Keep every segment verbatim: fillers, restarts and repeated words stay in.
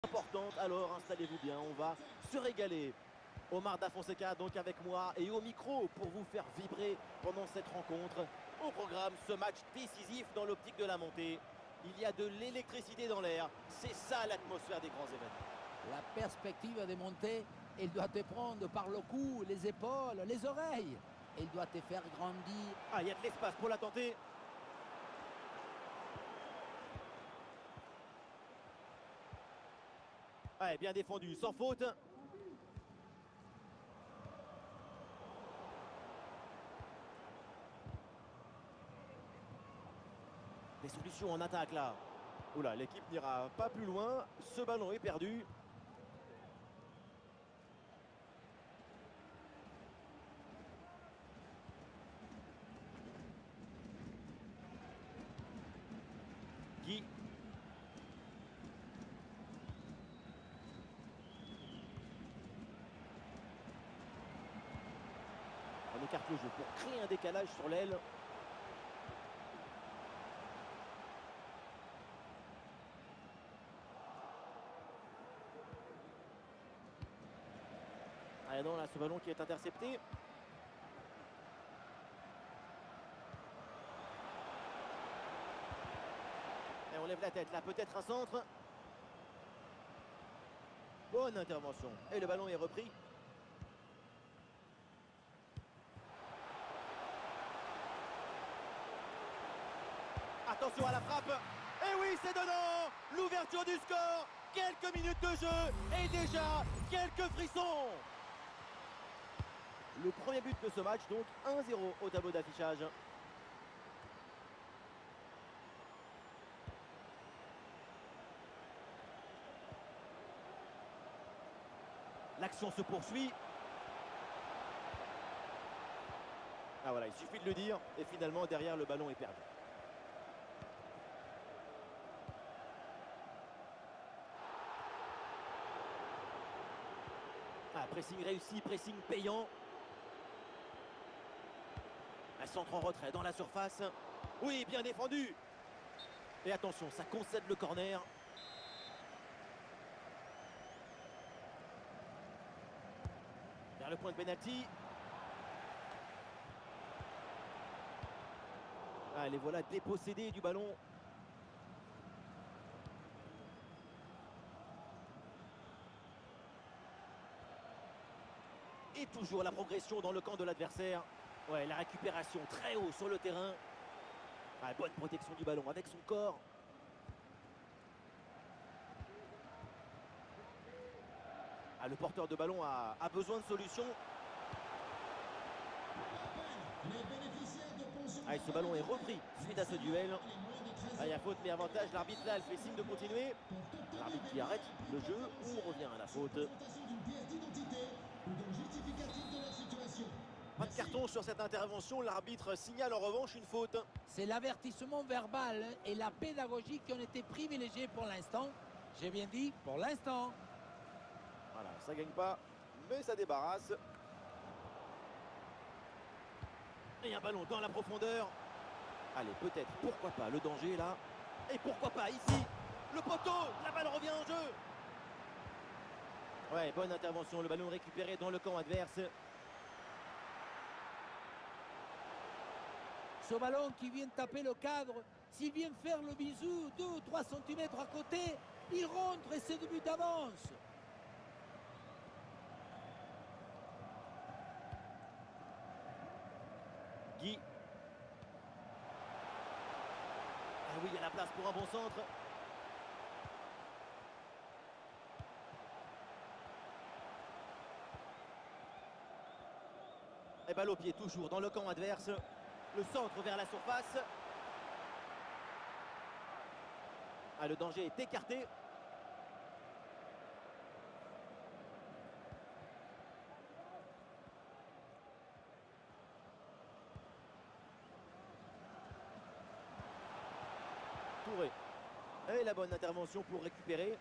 importante, alors installez-vous bien, on va se régaler. Omar Da Fonseca donc avec moi et au micro pour vous faire vibrer pendant cette rencontre. Au programme, ce match décisif dans l'optique de la montée. Il y a de l'électricité dans l'air, c'est ça l'atmosphère des grands événements. La perspective de montée, elle doit te prendre par le cou, les épaules, les oreilles. Elle doit te faire grandir. Ah, il y a de l'espace pour la tenter. Ouais, bien défendu, sans faute. Des solutions en attaque là. Oula, l'équipe n'ira pas plus loin. Ce ballon est perdu. Guy. On écarte le jeu pour créer un décalage sur l'aile. Ah non, là, ce ballon qui est intercepté. Et on lève la tête, là, peut-être un centre. Bonne intervention. Et le ballon est repris. Attention à la frappe. Et oui, c'est dedans. L'ouverture du score. Quelques minutes de jeu. Et déjà, quelques frissons. Le premier but de ce match, donc un zéro au tableau d'affichage. L'action se poursuit. Ah voilà, il suffit de le dire. Et finalement, derrière, le ballon est perdu. Ah, pressing réussi, pressing payant. Un centre en retrait dans la surface. Oui, bien défendu. Et attention, ça concède le corner. Vers le point de pénalty. Ah, les voilà dépossédés du ballon. Et toujours la progression dans le camp de l'adversaire. Ouais, la récupération très haut sur le terrain. Ah, bonne protection du ballon avec son corps. Ah, le porteur de ballon a, a besoin de solutions. Ah, et ce ballon est repris suite à ce duel. Ah, il y a faute mais avantage. L'arbitre là, elle fait signe de continuer. L'arbitre qui arrête le jeu ou on revient à la faute. Pas de carton sur cette intervention. L'arbitre signale en revanche une faute. C'est l'avertissement verbal et la pédagogie qui ont été privilégiés pour l'instant. J'ai bien dit pour l'instant. Voilà, ça gagne pas, mais ça débarrasse. Et un ballon dans la profondeur. Allez, peut-être, pourquoi pas, le danger là. Et pourquoi pas ici. Le poteau, la balle revient en jeu. Ouais, bonne intervention, le ballon récupéré dans le camp adverse. Ce ballon qui vient taper le cadre, s'il vient faire le bisou deux ou trois centimètres à côté, il rentre et c'est du but d'avance. Guy. Ah oui, il y a la place pour un bon centre. Et balle au pied, toujours dans le camp adverse. Le centre vers la surface. Ah, le danger est écarté. Touré. Et la bonne intervention pour récupérer.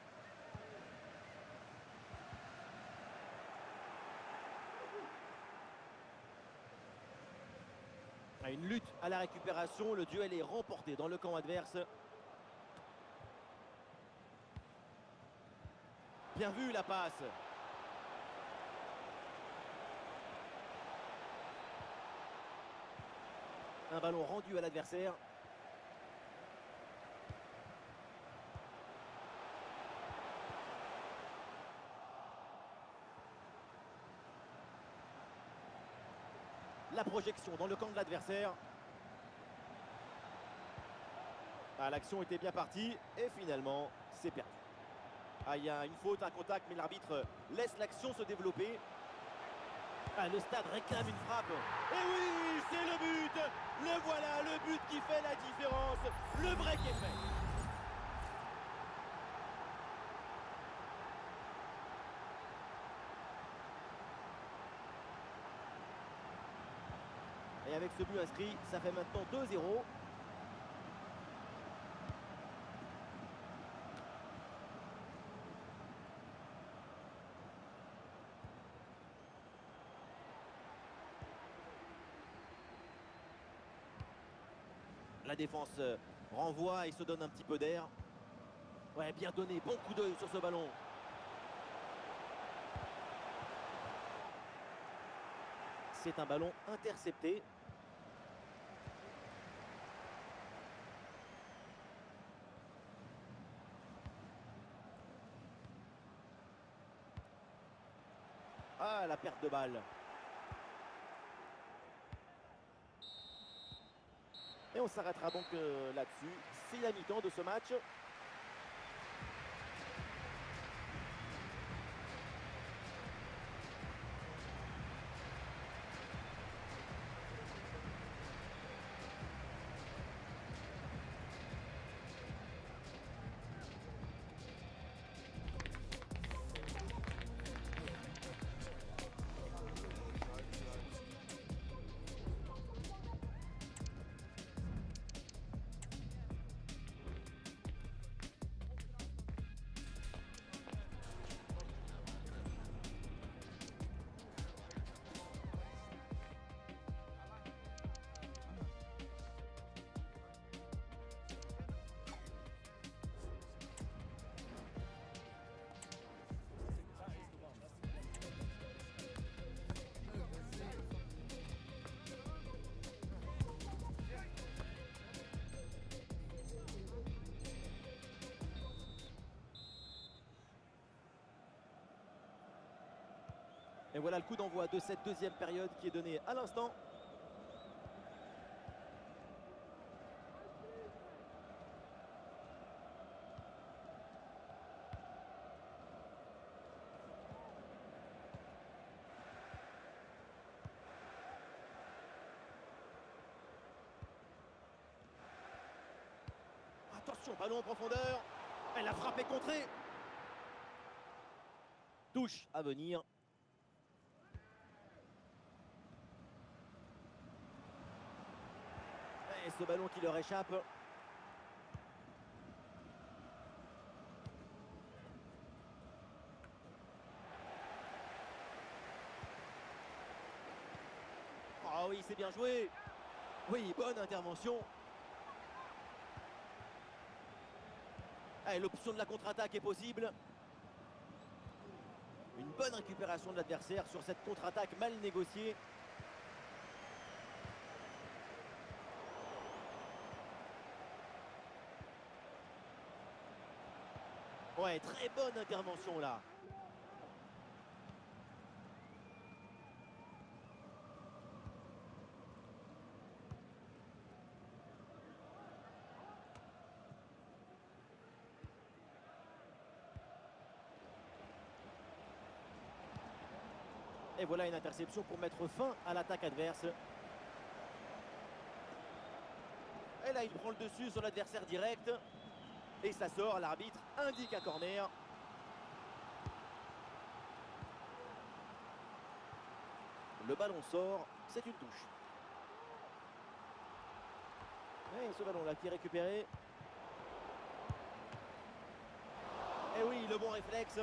Une lutte à la récupération, le duel est remporté dans le camp adverse. Bien vu la passe. Un ballon rendu à l'adversaire. La projection dans le camp de l'adversaire. Ah, l'action était bien partie et finalement, c'est perdu. Ah, il y a une faute, un contact, mais l'arbitre laisse l'action se développer. Ah, le stade réclame une frappe. Et oui, c'est le but. Le voilà, le but qui fait la différence. Le break est fait. Et avec ce but inscrit, ça fait maintenant deux zéro. La défense renvoie et se donne un petit peu d'air. Ouais, bien donné, bon coup d'œil sur ce ballon. C'est un ballon intercepté. Ah, la perte de balle. Et on s'arrêtera donc euh, là-dessus. C'est la mi-temps de ce match. Et voilà le coup d'envoi de cette deuxième période qui est donné à l'instant. Attention, ballon en profondeur. Elle a frappé contrée. Touche à venir. Et ce ballon qui leur échappe. Ah oui, c'est bien joué. Oui, bonne intervention. L'option de la contre-attaque est possible. Une bonne récupération de l'adversaire sur cette contre-attaque mal négociée. Ouais, très bonne intervention là. Et voilà une interception pour mettre fin à l'attaque adverse. Et là, il prend le dessus sur l'adversaire direct. Et ça sort, l'arbitre indique un corner. Le ballon sort, c'est une touche. Et ce ballon-là qui est récupéré. Et oui, le bon réflexe.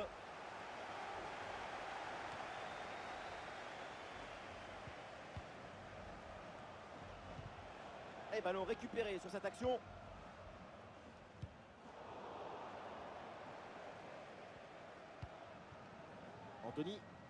Et ballon récupéré sur cette action. Anthony.